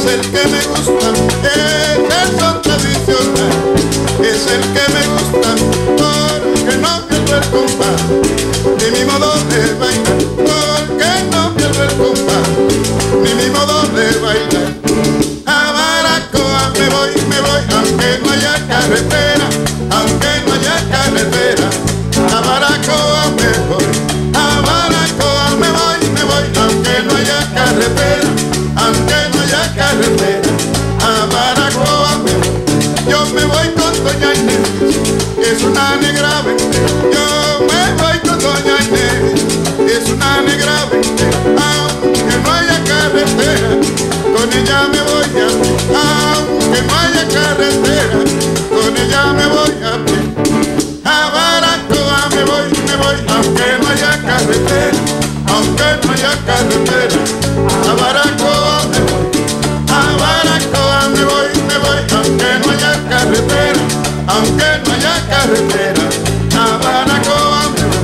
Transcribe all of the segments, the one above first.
el que me gusta, el son tradicional, es el que me gusta, porque no pierdo el compás, ni mi modo de bailar, porque no pierdo el compás, ni mi modo de bailar. A Baracoa me voy, aunque no haya carretera, aunque no haya carretera. A Baracoa me voy, a Baracoa me voy, aunque no haya carretera, aunque no haya carretera. A Baracoa me voy, yo me voy con doña Inés, que es una negra ventera. Yo me voy con doña Inés, que es una negra ventera. Aunque no haya carretera, con ella me voy a pie. Aunque no haya carretera, con ella me voy a pie. A Baracoa me voy, aunque no haya carretera, aunque no haya carretera. A Baracoa me voy, a Baracoa me voy, aunque no haya carretera, aunque no haya carretera. A Baracoa me voy.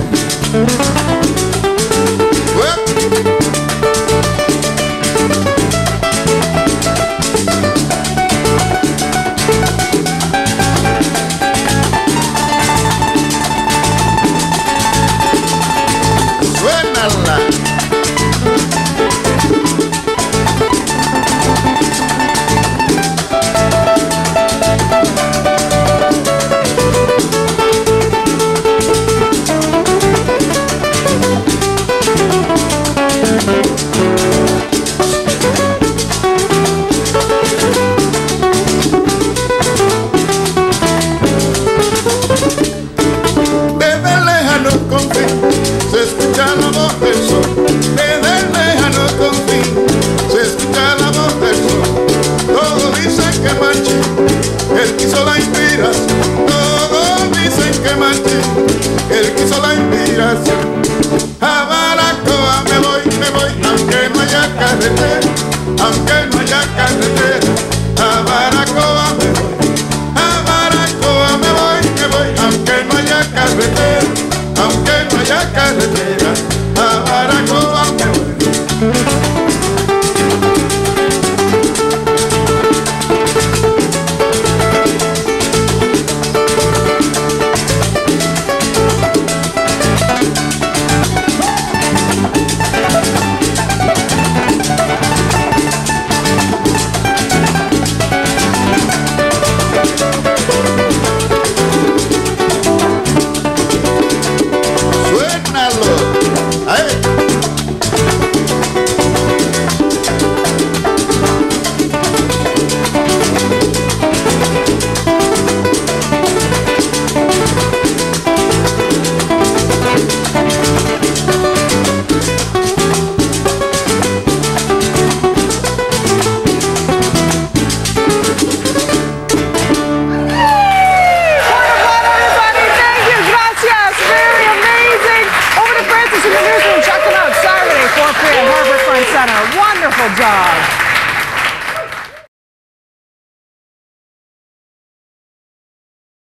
Se escucha la voz del sol, desde el lejano confín, se escucha la voz del sol. Todos dicen que marche, él quiso la inspiración. Todos dicen que marche, él quiso la inspiración. A Baracoa me voy, aunque no haya carretera, aunque no haya carretera. A Baracoa me voy, a Baracoa me voy, aunque no haya carretera, aunque no haya carretera. A Baracoa me voy. Wonderful job.